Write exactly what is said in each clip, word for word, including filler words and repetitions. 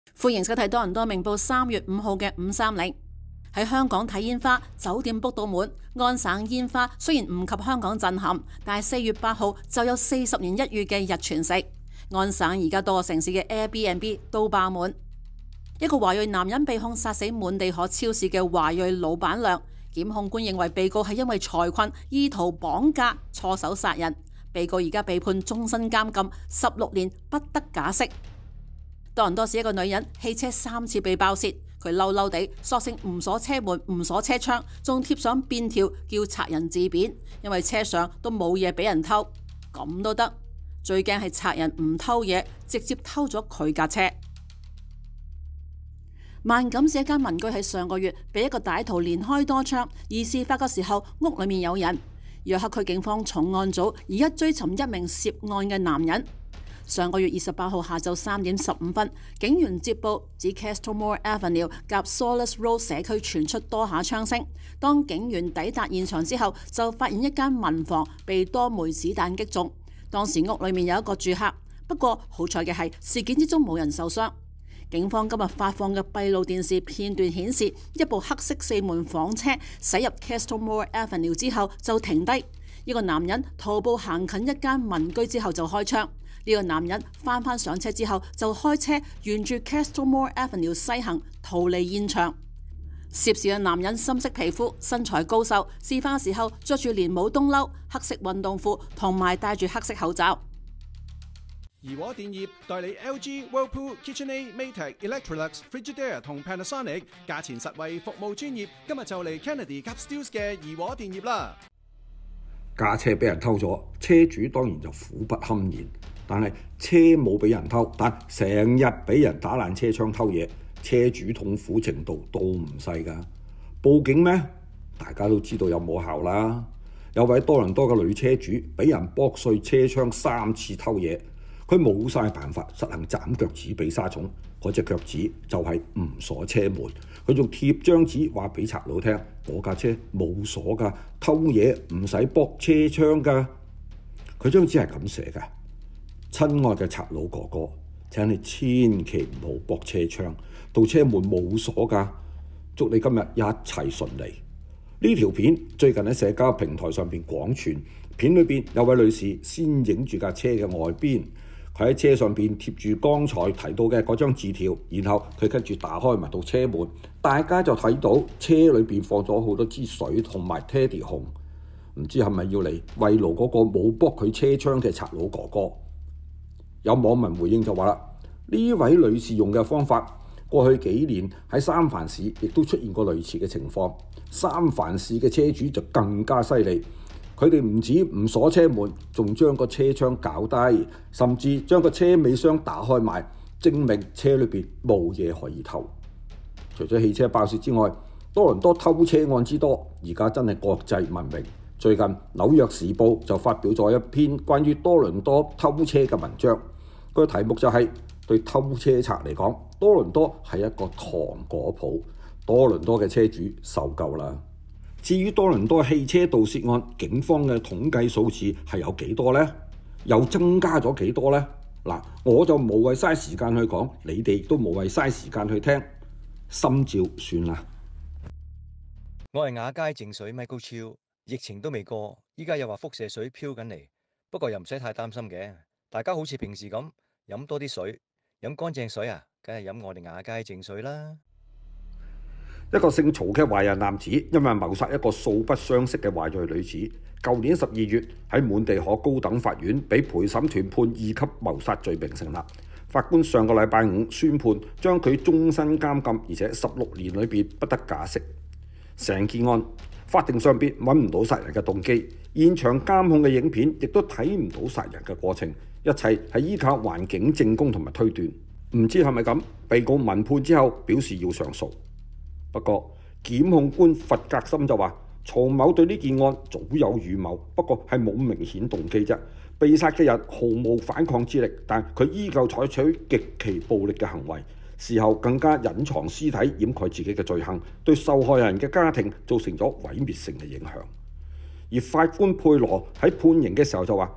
歡迎收睇多倫多明報三月五號嘅五三零。喺香港睇煙花，酒店 book 到滿。安省煙花雖然唔及香港震撼，但係四月八號就有四十年一遇嘅日全食。安省而家多個城市嘅 Airbnb 都爆滿。一個華裔男人被控殺死滿地可超市嘅華裔老闆娘，檢控官認為被告係因為財困，意圖綁架，錯手殺人。被告而家被判終身監禁十六年，不得假釋。多倫多市一個女人汽車三次被爆竊，佢嬲嬲地，索性唔鎖車門、唔鎖車窗，仲貼上便條叫賊人自便，因為車上都冇嘢俾人偷，咁都得。最驚係賊人唔偷嘢，直接偷咗佢架車。萬錦市一間民居喺上個月被一個歹徒連開多槍，而事發嘅時候屋裏面有人。約克區警方重案組而家追尋一名涉案嘅男人。上個月二十八號下晝三點十五分，警員接報指 Castlemore Avenue 夾 Solace Road 社區傳出多下槍聲。當警員抵達現場之後，就發現一間民房被多枚子彈擊中。當時屋裏面有一個住客，不過好彩嘅係事件之中冇人受傷。警方今日發放嘅閉路電視片段顯示，一部黑色四門房車駛入 Castlemore Avenue 之後就停低，一個男人徒步行近一間民居之後就開槍。呢個男人翻返上車之後就開車沿住 Castlemore Avenue 西行逃離現場。涉事嘅男人深色皮膚，身材高瘦，事發嘅時候着住連帽冬褸、黑色運動褲同埋戴住黑色口罩。 怡和電業代理 L G、Whirlpool、KitchenAid、Maytag、Electrolux、Frigidaire 同 Panasonic， 價錢實惠，服務專業。今日就嚟 Kennedy 及 Steeles 嘅怡和電業啦。 架車俾人偷咗，車主當然就苦不堪言。但係車冇俾人偷，但成日俾人打爛車窗偷嘢，車主痛苦程度都唔細㗎。報警咩？大家都知道有冇效啦。有位多倫多嘅女車主俾人剝碎車窗三次偷嘢，佢冇晒辦法實行斬腳趾避沙蟲，嗰隻腳趾就係唔鎖車門。佢仲貼張紙話俾賊佬聽：我架車冇鎖㗎，偷嘢唔使剝車窗㗎。佢張紙係咁寫㗎：親愛嘅賊佬哥哥，請你千祈唔好剝車窗，到車門冇鎖㗎。祝你今日一切順利。呢條片最近喺社交平台上邊廣傳，片裏邊有位女士先影住架車嘅外邊，佢喺車上邊貼住剛才提到嘅嗰張字條，然後佢跟住打開埋到車門，大家就睇到車裏邊放咗好多支水同埋 Teddy 熊，唔知係咪要嚟慰勞嗰個冇剝佢車窗嘅賊佬哥哥？有網民回應就話啦，呢位女士用嘅方法，過去幾年喺三藩市亦都出現過類似嘅情況。三藩市嘅車主就更加犀利，佢哋唔止唔鎖車門，仲將個車窗搞低，甚至將個車尾箱打開埋，證明車裏邊冇嘢可以偷。除咗汽車爆竊之外，多倫多偷車案之多，而家真係國際聞名。最近紐約時報就發表咗一篇關於多倫多偷車嘅文章。個題目就係、是、對偷車賊嚟講，多倫多係一個糖果鋪，多倫多嘅車主受夠啦。至於多倫多汽車盜竊案，警方嘅統計數字係有幾多呢？又增加咗幾多呢？嗱，我就無謂嘥時間去講，你哋亦都無謂嘥時間去聽，心照算啦。 我係亞佳淨水 Michael 超，疫情都未過，依家又話輻射水飄緊嚟，不過又唔使太擔心嘅。大家好似平時咁飲多啲水，飲乾淨水啊，梗係飲我哋亞佳淨水啦。 一個姓曹嘅華人男子，因為謀殺一個素不相識嘅華裔女子，舊年十二月喺滿地可高等法院被陪審團判二級謀殺罪名成立。法官上個禮拜五宣判，將佢終身監禁，而且十六年裏邊不得假釋。成件案法庭上邊揾唔到殺人嘅動機，現場監控嘅影片亦都睇唔到殺人嘅過程。一切係依靠環境證供同埋推斷，唔知係咪咁？被告聞判之後表示要上訴，不過檢控官弗格森就話曹某對呢件案早有預謀，不過係冇明顯動機啫。被殺嘅人毫無反抗之力，但佢依舊採取極其暴力嘅行為，事後更加隱藏屍體掩蓋自己嘅罪行，對受害人嘅家庭造成咗毀滅性嘅影響。而法官佩羅喺判刑嘅時候就話，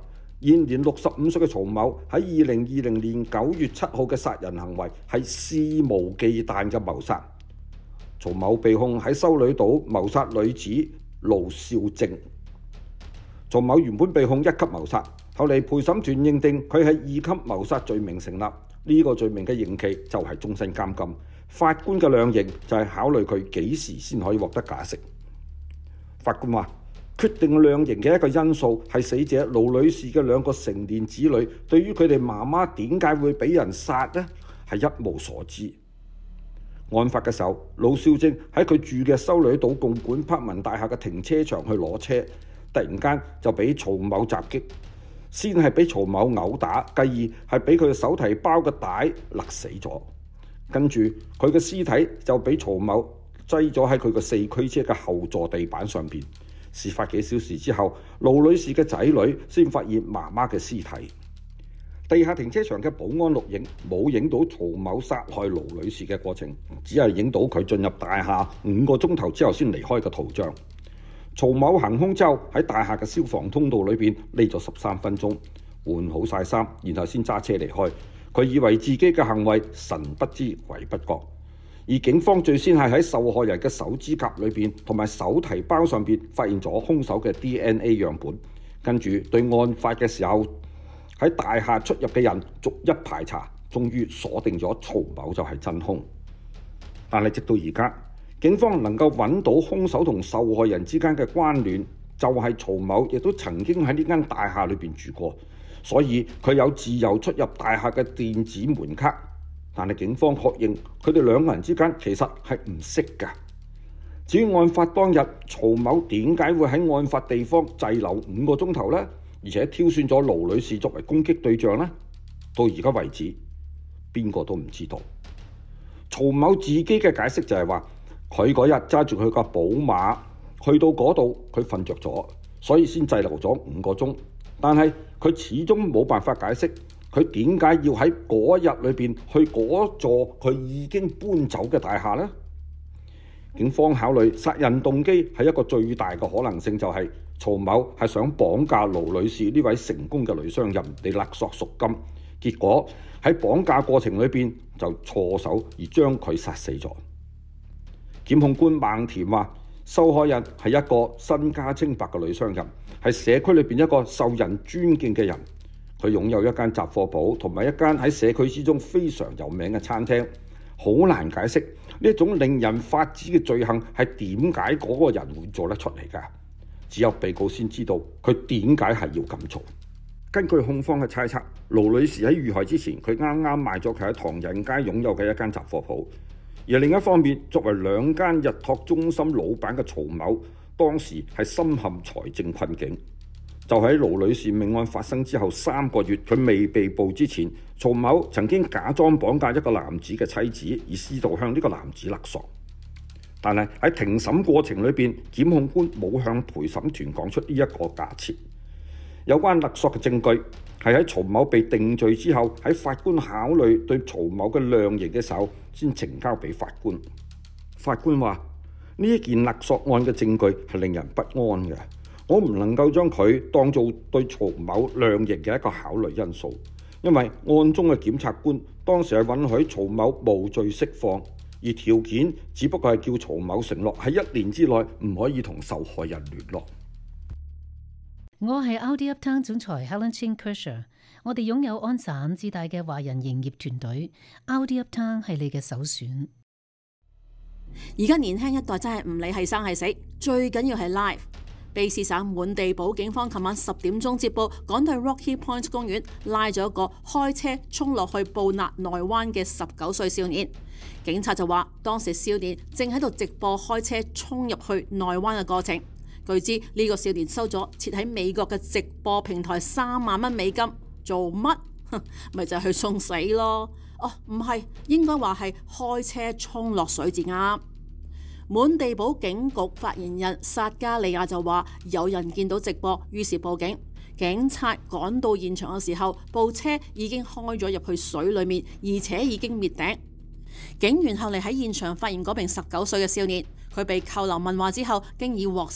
現年六十五歲嘅曹某喺二零二零年九月七號嘅殺人行為係肆無忌憚嘅謀殺。曹某被控喺修女島謀殺女子盧少正。曹某原本被控一級謀殺，後嚟陪審團認定佢係二級謀殺罪名成立，呢、這個罪名嘅刑期就係終身監禁。法官嘅量刑就係考慮佢幾時先可以獲得假釋。法官話，決定量刑嘅一個因素係死者盧女士嘅兩個成年子女對於佢哋媽媽點解會俾人殺呢，係一無所知。案發嘅時候，盧少正喺佢住嘅修女島共管柏文大廈嘅停車場去攞車，突然間就俾曹某襲擊，先係俾曹某毆打，繼而係俾佢嘅手提包嘅帶勒死咗，跟住佢嘅屍體就俾曹某擠咗喺佢嘅四驅車嘅後座地板上邊。事發幾小時之後，盧女士嘅仔女先發現媽媽嘅屍體。地下停車場嘅保安錄影冇影到曹某殺害盧女士嘅過程，只係影到佢進入大廈五個鐘頭之後先離開嘅圖像。曹某行兇之後喺大廈嘅消防通道裏邊匿咗十三分鐘，換好晒衫，然後先揸車離開。佢以為自己嘅行為神不知鬼不覺，而警方最先係喺受害人嘅手指甲裏邊同埋手提包上邊發現咗兇手嘅 D N A 樣本，跟住對案發嘅時候喺大廈出入嘅人逐一排查，終於鎖定咗曹某就係真兇。但係直到而家，警方能夠揾到兇手同受害人之間嘅關聯，就係曹某亦都曾經喺呢間大廈裏邊住過，所以佢有自由出入大廈嘅電子門卡。但係警方確認佢哋兩個人之間其實係唔識㗎。至於案發當日曹某點解會喺案發地方滯留五個鐘頭呢？而且挑選咗盧女士作為攻擊對象呢？到而家為止，邊個都唔知道。曹某自己嘅解釋就係話，佢嗰日揸住佢架寶馬去到嗰度，佢瞓着咗，所以先滯留咗五個鐘。但係佢始終冇辦法解釋佢點解要喺嗰日裏邊去嗰座佢已經搬走嘅大廈呢？警方考慮殺人動機係一個最大嘅可能性，就係曹某係想綁架盧女士呢位成功嘅女商人嚟勒索贖金，結果喺綁架過程裏邊就錯手而將佢殺死咗。檢控官孟田話，受害人係一個身家清白嘅女商人，係社區裏邊一個受人尊敬嘅人。佢擁有一間雜貨鋪同埋一間喺社區之中非常有名嘅餐廳，好難解釋呢一種令人髮指嘅罪行係點解嗰個人會做得出嚟㗎？只有被告先知道佢點解係要咁做。根據控方嘅猜測，盧女士喺遇害之前，佢啱啱賣咗佢喺唐人街擁有嘅一間雜貨鋪。而另一方面，作為兩間日託中心老闆嘅曹某，當時係深陷財政困境。就喺盧女士命案發生之後三個月，佢未被捕之前，曹某曾經假裝綁架一個男子嘅妻子，而試圖向呢個男子勒索。但係喺庭審過程裏邊，檢控官冇向陪審團講出呢一個假設。有關勒索嘅證據係喺曹某被定罪之後，喺法官考慮對曹某嘅量刑嘅時候，先呈交俾法官。法官話：呢一件勒索案嘅證據係令人不安嘅。我唔能夠將佢當做對曹某量刑嘅一個考慮因素，因為案中嘅檢察官當時係允許曹某無罪釋放，而條件只不過係叫曹某承諾喺一年之內唔可以同受害人聯絡。 我係 Audi Uptown 總裁 Helen Chin Kershaw， 我哋擁有安省至大嘅華人營業團隊 ，Audi Uptown 係你嘅首選。 而家年輕一代真係唔理係生係死，最緊要係 live。卑詩省滿地堡警方琴晚十點鐘接報，趕到 Rocky Point 公園拉咗一個開車衝落去布納內灣嘅十九歲少年。警察就話，當時少年正喺度直播開車衝入去內灣嘅過程。據知呢個少年收咗設喺美國嘅直播平台三萬蚊美金，做乜？咪就係去送死咯。哦，唔係，應該話係開車衝落水至啱。滿地堡警局發言人薩加利亞就話，有人見到直播，於是報警。警察趕到現場嘅時候，部車已經開咗入去水裏面，而且已經滅頂。警員後嚟喺現場發現嗰名十九歲嘅少年，佢被扣留問話之後，經已獲釋。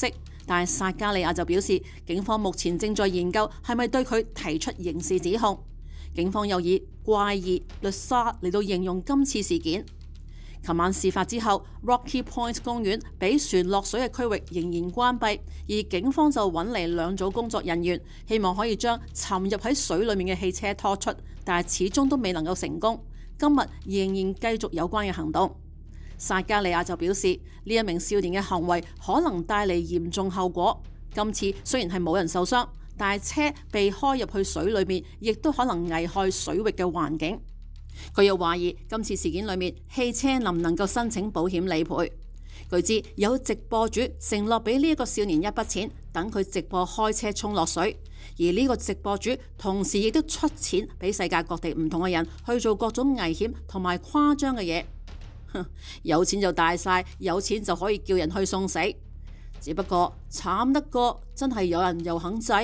但係薩加利亞就表示，警方目前正在研究係咪對佢提出刑事指控。警方又以怪異、律沙嚟到形容今次事件。琴晚事發之後 ，Rocky Point 公園俾船落水嘅區域仍然關閉，而警方就揾嚟兩組工作人員，希望可以將沉入喺水裡面嘅汽車拖出，但係始終都未能夠成功。今日仍然繼續有關嘅行動。薩加利亞就表示，呢一名少年嘅行為可能帶嚟嚴重後果。今次雖然係冇人受傷，但係車被開入去水裏面，亦都可能危害水域嘅環境。佢又懷疑今次事件裏面汽車能唔能夠申請保險理賠。據知有直播主承諾俾呢一個少年一筆錢，等佢直播開車衝落水。而呢個直播主同時亦都出錢俾世界各地唔同嘅人去做各種危險同埋誇張嘅嘢。有錢就大晒，有錢就可以叫人去送死。只不過慘得過真係有人又肯制。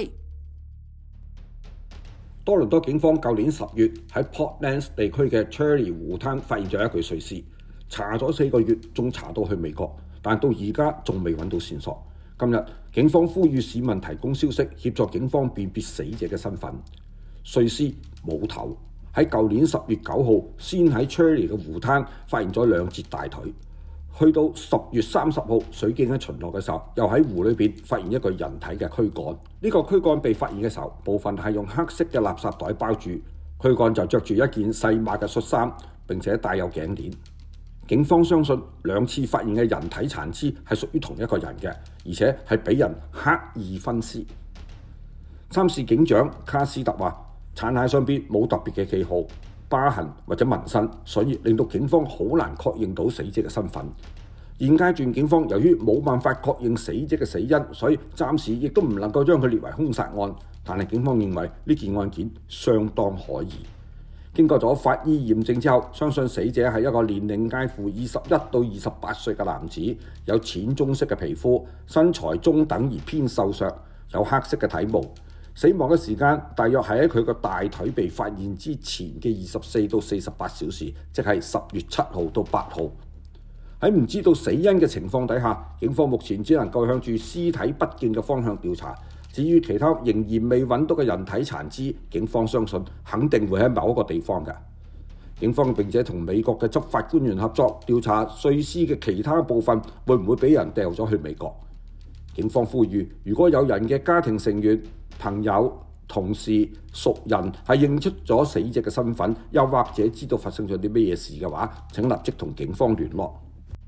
多倫多警方舊年十月喺 Portlands 地區嘅 Cherry 湖灘發現咗一具碎屍，查咗四個月，仲查到去美國，但到而家仲未揾到線索。今日警方呼籲市民提供消息，協助警方辨別死者嘅身份。碎屍冇頭，喺舊年十月九號先喺 Cherry 嘅湖灘發現咗兩截大腿。去到十月三十號，水警喺巡邏嘅時候，又喺湖裏邊發現一個人體嘅軀幹。呢個軀幹被發現嘅時候，部分係用黑色嘅垃圾袋包住，軀幹就着住一件細碼嘅恤衫，並且帶有頸鏈。警方相信兩次發現嘅人體殘肢係屬於同一個人嘅，而且係俾人刻意分屍。參事警長卡斯特話：殘骸上邊冇特別嘅記號、疤痕或者紋身，所以令到警方好難確認到死者嘅身份。現階段警方由於冇辦法確認死者嘅死因，所以暫時亦都唔能夠將佢列為兇殺案。但係警方認為呢件案件相當可疑。經過咗法醫驗證之後，相信死者係一個年齡介乎二十一到二十八歲嘅男子，有淺棕色嘅皮膚，身材中等而偏瘦削，有黑色嘅體毛。死亡嘅時間大約係喺佢個大腿被發現之前嘅二十四到四十八小時，即係十月七號到八號。喺唔知道死因嘅情況底下，警方目前只能夠向住屍體不見嘅方向調查。至於其他仍然未揾到嘅人體殘肢，警方相信肯定會喺某一個地方嘅。警方並且同美國嘅執法官員合作，調查碎屍嘅其他部分會唔會俾人掉咗去美國。警方呼籲，如果有人嘅家庭成員、朋友、同事、熟人係認出咗死者嘅身份，又或者知道發生咗啲咩嘢事嘅話，請立即同警方聯絡。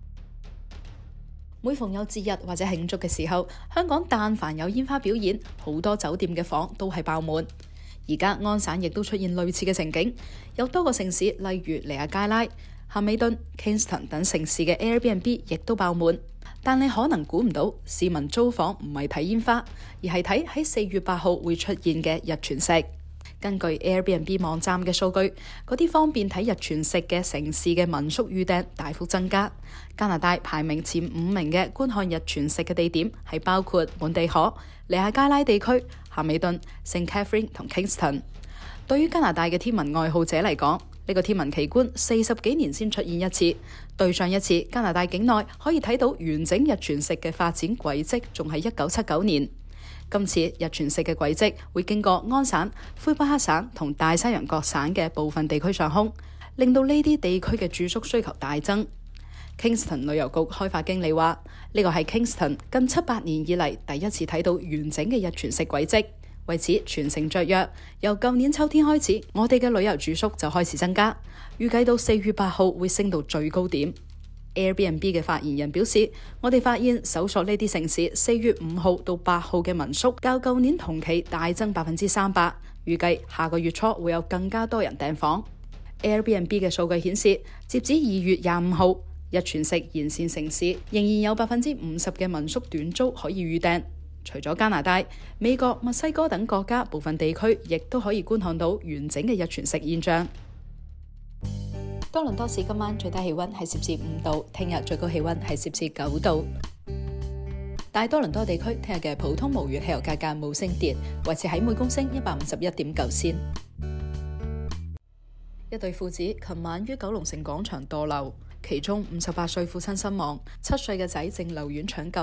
每逢有節日或者慶祝嘅時候，香港但凡有煙花表演，好多酒店嘅房都係爆滿。而家安省亦都出現類似嘅情景，有多個城市，例如尼亞加拉、夏美頓、Kingston 等城市嘅 Airbnb 亦都爆滿。但你可能估唔到，市民租房唔係睇煙花，而係睇喺四月八號會出現嘅日全食。根據 Airbnb 網站嘅數據，嗰啲方便睇日全食嘅城市嘅民宿預訂大幅增加。加拿大排名前五名嘅觀看日全食嘅地點係包括滿地可、尼亞加拉地區、夏美頓、聖 Catherine 同 Kingston。對於加拿大嘅天文愛好者嚟講，呢個天文奇觀四十幾年先出現一次。對上一次加拿大境內可以睇到完整日全食嘅發展軌跡，仲係一九七九年。今次日全食嘅軌跡會經過安省、魁北克省同大西洋各省嘅部分地區上空，令到呢啲地區嘅住宿需求大增。Kingston 旅遊局開發經理話：呢個係 Kingston 近七八年以嚟第一次睇到完整嘅日全食軌跡，為此全城雀躍。由舊年秋天開始，我哋嘅旅遊住宿就開始增加，預計到四月八號會升到最高點。Airbnb 嘅發言人表示：我哋發現搜索呢啲城市四月五號到八號嘅民宿較舊年同期大增百分之三百，預計下個月初會有更加多人訂房。Airbnb 嘅數據顯示，截至二月廿五號，日全食沿線城市仍然有百分之五十嘅民宿短租可以預訂。除咗加拿大、美國、墨西哥等國家部分地區，亦都可以觀看到完整嘅日全食現象。多倫多市今晚最低氣溫係攝氏五度，聽日最高氣溫係攝氏九度。大多倫多地區聽日嘅普通無鉛汽油價格冇升跌，維持喺每公升一百五十一點九仙。一對父子琴晚於九龍城廣場墮樓，其中五十八歲父親身亡，七歲嘅仔正留院搶救。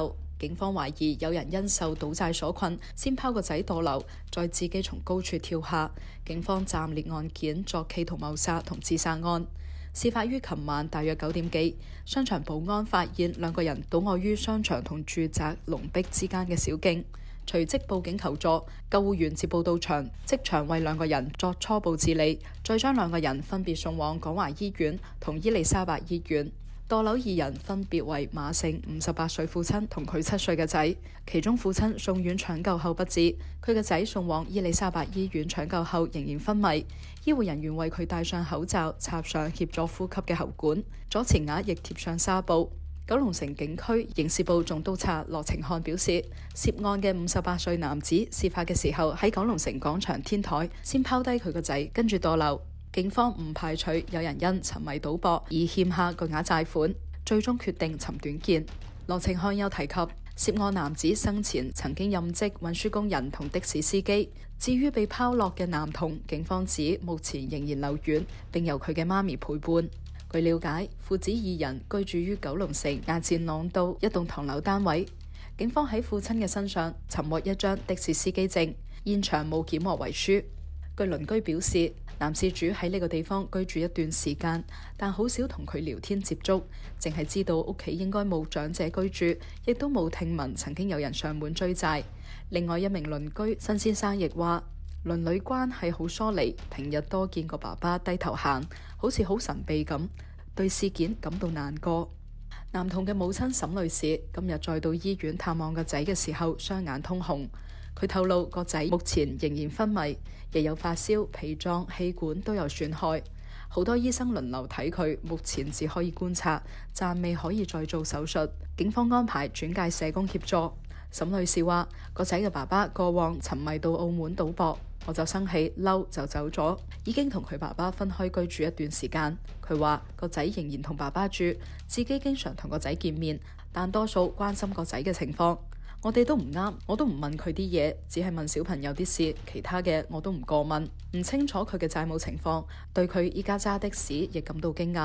警方懷疑有人因受賭債所困，先拋個仔墮樓，再自己從高處跳下。警方暫列案件作企圖謀殺同自殺案。事發於琴晚大約九點幾，商場保安發現兩個人倒臥於商場同住宅籠壁之間嘅小徑，隨即報警求助。救護員接報到場，即場為兩個人作初步治理，再將兩個人分別送往廣華醫院同伊利沙伯醫院。墮樓二人分別為馬勝五十八歲父親同佢七歲嘅仔，其中父親送院搶救後不治，佢嘅仔送往伊利沙伯醫院搶救後仍然昏迷，醫護人員為佢戴上口罩，插上協助呼吸嘅喉管，左前額亦貼上紗布。九龍城警區刑事部總督察羅晴漢表示，涉案嘅五十八歲男子事發嘅時候喺九龍城廣場天台先拋低佢個仔，跟住墮樓。警方唔排除有人因沉迷賭博而欠下巨額債款，最終決定尋短見。羅晴漢有提及，涉案男子生前曾經任職運輸工人同的士司機。至於被拋落嘅男童，警方指目前仍然留院，並由佢嘅媽咪陪伴。據了解，父子二人居住於九龍城衙前塱道一棟唐樓單位。警方喺父親嘅身上尋獲一張的士司機證，現場冇檢獲遺書。據鄰居表示，男事主喺呢個地方居住一段時間，但好少同佢聊天接觸，淨係知道屋企應該冇長者居住，亦都冇聽聞曾經有人上門追債。另外一名鄰居申先生亦話，鄰里關係好疏離，平日多見過爸爸低頭行，好似好神秘咁，對事件感到難過。男童嘅母親沈女士今日再到醫院探望個仔嘅時候，雙眼通紅。佢透露個仔目前仍然昏迷，亦有發燒、脾臟、氣管都有損害。好多醫生輪流睇佢，目前只可以觀察，暫未可以再做手術。警方安排轉介社工協助。沈女士話：個仔嘅爸爸過往沉迷到澳門賭博，我就生氣嬲就走咗，已經同佢爸爸分開居住一段時間。佢話個仔仍然同爸爸住，自己經常同個仔見面，但多數關心個仔嘅情況。我哋都唔啱，我都唔問佢啲嘢，只係問小朋友啲事，其他嘅我都唔過問。唔清楚佢嘅債務情況，對佢依家揸的士亦感到驚訝。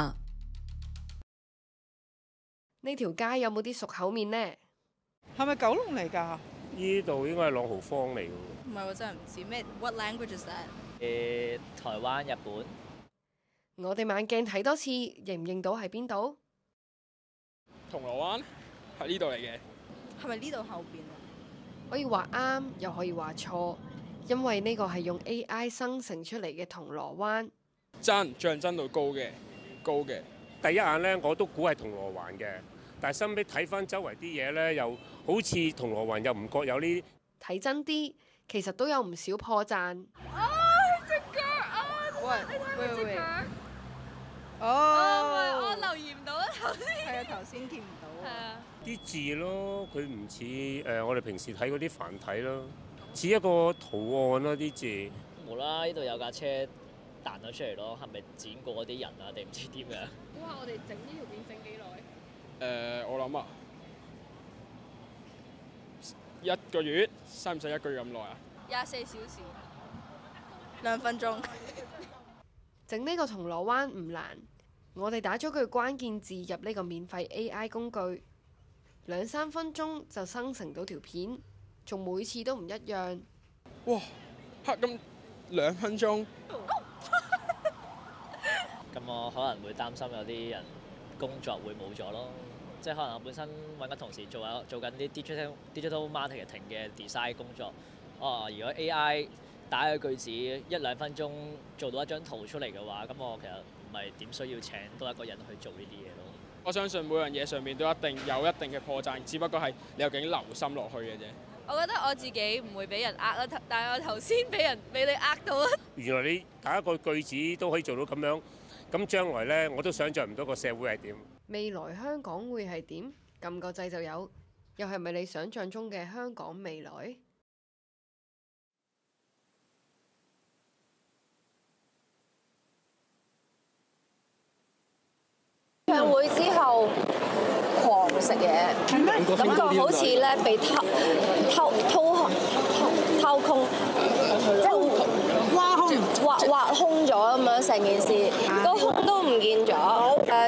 呢條街有冇啲熟口面呢？ 係咪九龍嚟㗎？ 呢度應該係朗豪坊嚟㗎。 唔係喎，真係唔知咩。What language is that？ 誒，台灣、日本。 我哋慢鏡睇多次，認唔認到係邊度？ 銅鑼灣係呢度嚟嘅。 係咪呢度後邊啊？ 可以話啱，又可以話錯，因為呢個係用 A I 生成出嚟嘅銅鑼灣。 真像真度高嘅，高嘅。 第一眼咧，我都估係銅鑼灣嘅，但係後尾睇翻周圍啲嘢咧，又好似銅鑼灣又唔覺有呢。 睇真啲，其實都有唔少破綻。 啊！隻腳啊！ 喂喂喂喂！ 哦，我留意唔到啊頭先。 係啊，頭先見唔到。係啊。 啲字咯，佢唔似誒我哋平時睇嗰啲繁體咯，似一個圖案咯啲字。 無啦，呢度有架車彈咗出嚟咯，係咪剪過嗰啲人啊？定唔知點樣？ 估下我哋整呢條片整幾耐？ 誒、呃，我諗啊，一個月，使唔使一個月咁耐啊？ 廿四小時，兩分鐘。 整呢個銅鑼灣唔難，我哋打咗句關鍵字入呢個免費 A I 工具。兩三分鐘就生成到條片，仲每次都唔一樣。 哇！嚇咁兩分鐘。 咁我可能會擔心有啲人工作會冇咗咯，即係可能我本身揾緊同事做下做緊啲 digital digital marketing 嘅 design 工作。哦，如果 A I 打個句子一兩分鐘做到一張圖出嚟嘅話，咁我其實唔係點需要請多一個人去做呢啲嘢咯。 我相信每樣嘢上面都一定有一定嘅破綻，只不過係你究竟留心落去嘅啫。 我覺得我自己唔會俾人呃啦，但係我頭先俾人俾你呃到啊！ 原來你打一個句子都可以做到咁樣，咁將來呢，我都想像唔到個社會係點。 未來香港會係點？撳個掣就有，又係咪你想像中嘅香港未來？ 唱會之後狂食嘢，感覺好似咧被偷偷偷偷偷空，即係挖空挖挖空咗咁樣成件事，個胸都唔見咗。誒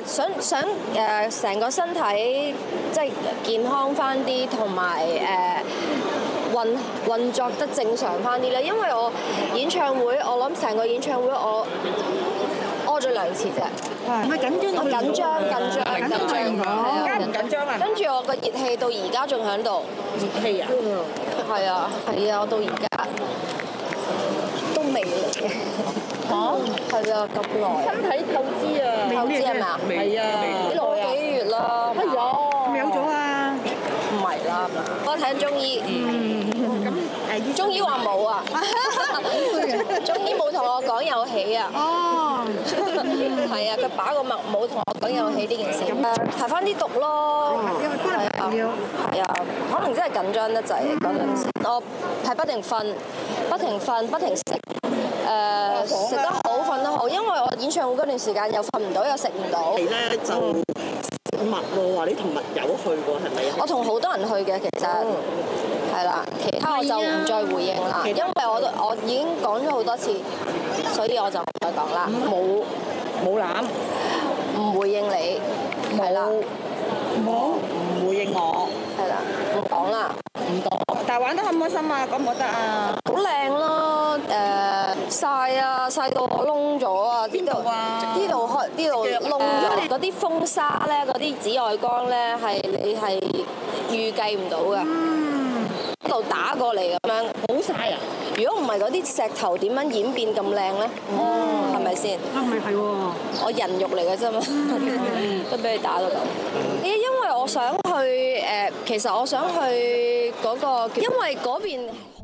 誒想想誒成個身體即係健康翻啲，同埋誒運運作得正常翻啲咧。因為我演唱會，我諗成個演唱會我屙咗兩次啫。 唔係緊張， 我緊張緊張緊張，係啊， 唔緊張啊！ 跟住我個熱氣到而家仲喺度。 熱氣啊？ 係啊係啊，我到而家都未嚟嘅。嚇？係啊，咁耐。 身體透支啊！ 透支係咪啊？ 係啊， 幾耐啊？幾月啦？ 係啊，咪有咗啊？ 唔係啦嘛，我睇緊中醫。嗯。咁誒，中醫話冇啊。中醫冇同我講有喜啊。哦。係啊，佢把個脈冇同我講有喜呢件事。誒，排翻啲毒咯。因為係啊。係啊，可能真係緊張得滯嗰陣時。我係不停瞓，不停瞓，不停食。誒，食得好，瞓得好，因為我演唱會嗰段時間又瞓唔到，又食唔到。 你咧就食物喎，話你同密友去過係咪啊？ 我同好多人去嘅，其實係啦，其他我就唔再回應啦，因為我我已經講咗好多次，所以我就唔再講啦。冇冇攬， 唔回應你，係啦， 冇唔回應我， 係啦，唔講啦， 唔講。但係玩得開唔開心啊？覺唔覺得啊？ 好靚咯，誒曬啊，曬到我燶咗啊！呢度呢度開呢度燶咗，嗰啲風沙咧，嗰啲紫外光咧，係你係預計唔到嘅。一路打過嚟咁樣， 好曬啊！ 如果唔係嗰啲石頭點樣演變咁靚咧？哦，係咪先？ 啊，咪係喎！ 我人肉嚟嘅啫嘛，都俾你打到咁。因因為我想去誒，其實我想去嗰個，因為嗰邊。